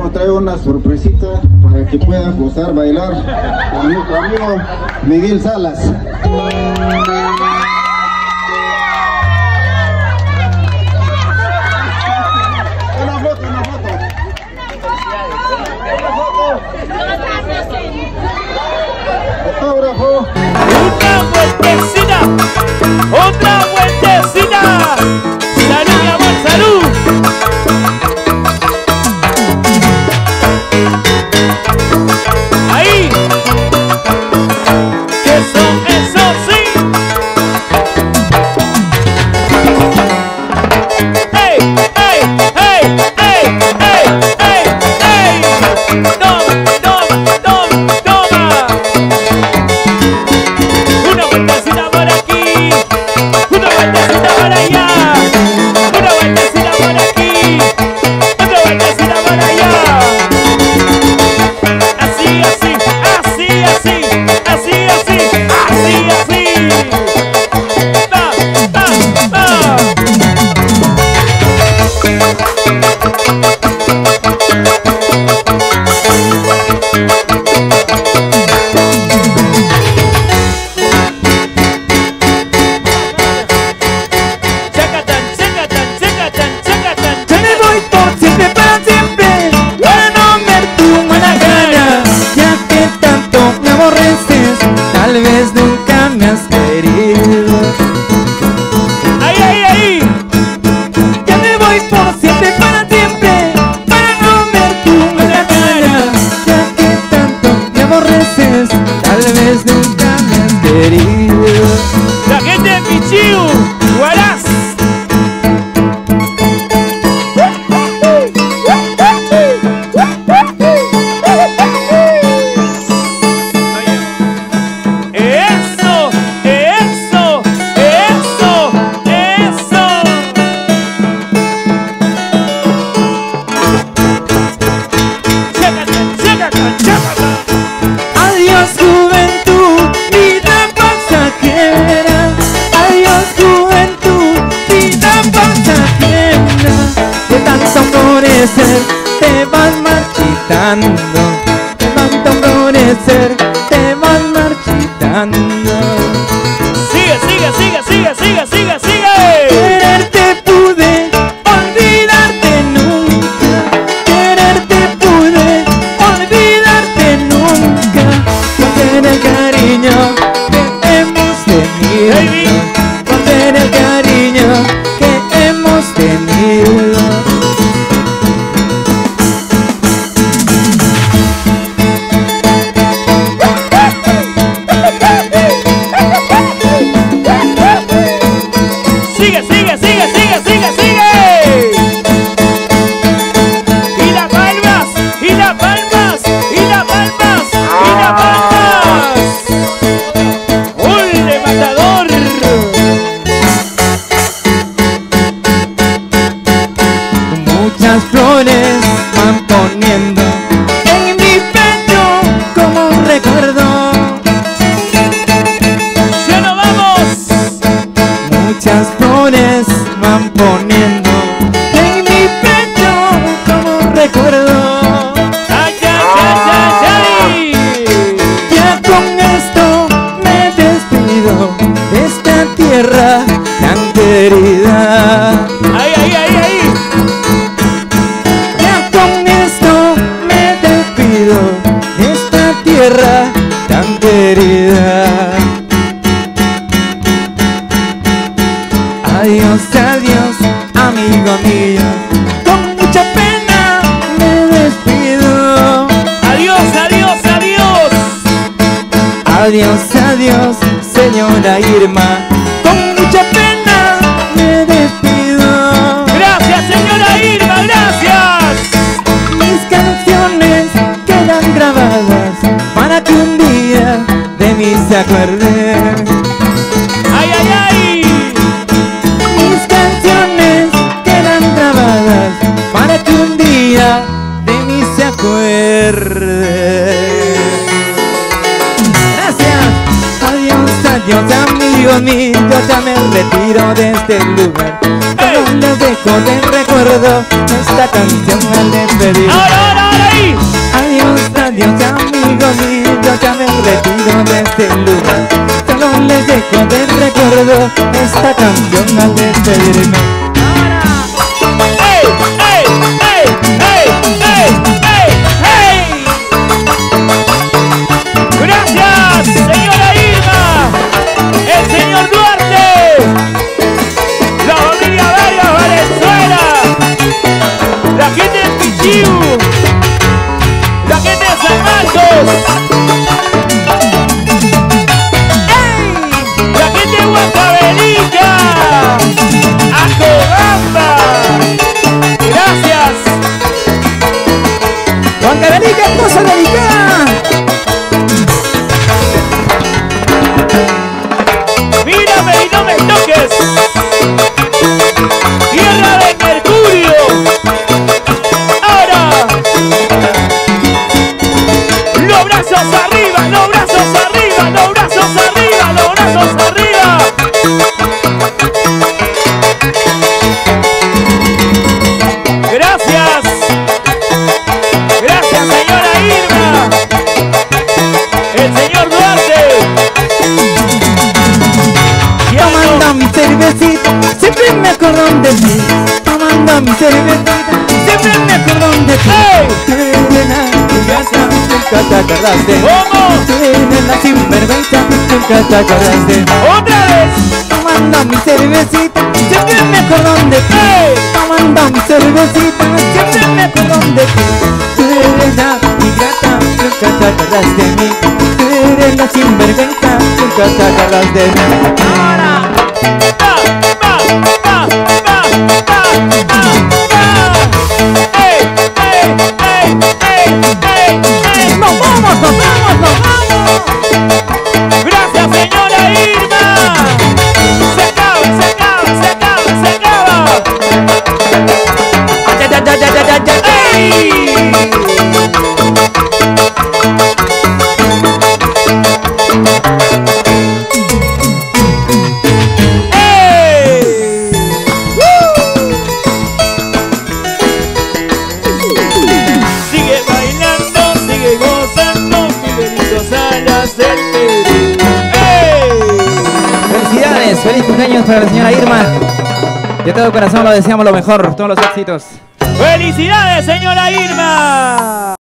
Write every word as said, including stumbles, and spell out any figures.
nos trae una sorpresita para que puedan gozar, bailar con nuestro amigo Miguel Salas. Una foto, una foto. Fotógrafo. Una vueltecita, otra vueltecita. Salud, mi amor, salud. Ahí. Eso, eso sí. Hey, hey, hey, hey, hey, hey, hey. Toma, toma, toma, toma. Una vueltecita por aquí, una vueltecita por allá, una vueltecita por aquí, otra vueltecita por allá. Así, así, así, así, así, así, así, así. Va, va, va. Chacatán, chacatán, chacatán, chacatán. Yo me voy por siempre, para siempre, para no ver tu mala cara. Ya que tanto me aborreces, tal vez nunca me has querido. Ahí, ahí, ahí. Ya me voy por siempre, para siempre, para no ver tu mala cara. Ya que tanto me aborreces, tal vez nunca me has querido. La gente de Pichiu, Huaraz. Eso, eso, eso, eso. Chacatán, chacatán, chacatán. Adiós juventud, vida pasajera. Adiós juventud, vida pasajera. De tanto florecer te vas marchitando. De tanto florecer te vas marchitando. Sigue, sigue, sigue, sigue, sigue, sigue, sigue. Quererte pude, olvidarte nunca. Quererte pude, olvidarte nunca. Con el cariño que hemos tenido. Baby. Con el cariño que hemos tenido. Sigue, sigue, sigue, sigue, sigue, sigue. Y las palmas, y las palmas, y las palmas, y las palmas. ¡Ole, matador! Muchas flores van poniendo en mi pecho como un recuerdo. ¡Ya nos vamos! Muchas flores van poniendo en mi pecho como un recuerdo. ¡Ay, ay, ay, ay, ay! Ya con esto me despido de esta tierra tan querida. ¡Ay, ay, ay, ay! Ya con esto me despido de esta tierra tan querida. Adiós, adiós, amigo mío, con mucha pena me despido. ¡Adiós, adiós, adiós! Adiós, adiós, señora Irma, con mucha pena me despido. ¡Gracias, señora Irma, gracias! Mis canciones quedan grabadas para que un día de mí se acuerde. ¡Ay, ay, ay! Mis canciones quedan grabadas para que un día de mí se acuerde. Gracias. Adiós, adiós, amigos míos, yo ya me retiro de este lugar. Pero les dejo de recuerdo esta canción al despedir. ¡Ahora, ahora, ahora! retiro de este lugar. Solo les dejo de recuerdo esta canción al despedirme. ¡Ey! ¡Ey! ¡Ey! ¡Ey! ¡Ey! ¡Ey! ¡Ey! Gracias, señora Irma, el señor Duarte, la familia Vargas Valenzuela, la gente de Pichiu, la gente de San Marcos, ¡ey! La gente de Huancavelica, Acobamba, gracias. Huancavelica, cosa delicada. Mírame y no me toques. Tierra de Mercurio. Ahora. Los brazos arriba, los brazos arriba, los brazos arriba, los brazos arriba. Gracias. Gracias, señora Irma. El señor Duarte. Tomando mi cervecita, siempre me acuerdo de ti. Tomando mi cervecita, siempre me acuerdo de ti. ¡Ey! Tú eres la gata, nunca te acordaste. ¿Cómo? Tú eres la sinvergüenza, nunca te acordaste. ¡Otra vez! Tomando mi cervecita, siempre me acuerdo de ti. ¡Ey! Tomando mi cervecita, siempre me acuerdo de ti. Tú eres la ingrata, nunca te acordaste de mí. Tú eres la sinvergüenza, nunca te acordaste de mí. Ahora. Pa, pa, pa, pa, pa, pa, pa. ¡Ey! ¡Ey! ¡Ey! ¡Ey! ¡Ey! ¡Ey! ¡Nos vamos, nos vamos, nos vamos! ¡Gracias, señora Irma! ¡Se acaba, se acaba, se acaba, se acaba! Ya, ya, ya, ya, ya, ya, ya. ¡Ey! ¡Ey! Sigue bailando, sigue gozando, Miguelito Salas del Perú. ¡Ey! Felicidades, feliz cumpleaños para la señora Irma. De todo corazón lo deseamos lo mejor, todos los éxitos. ¡Felicidades, señora Irma!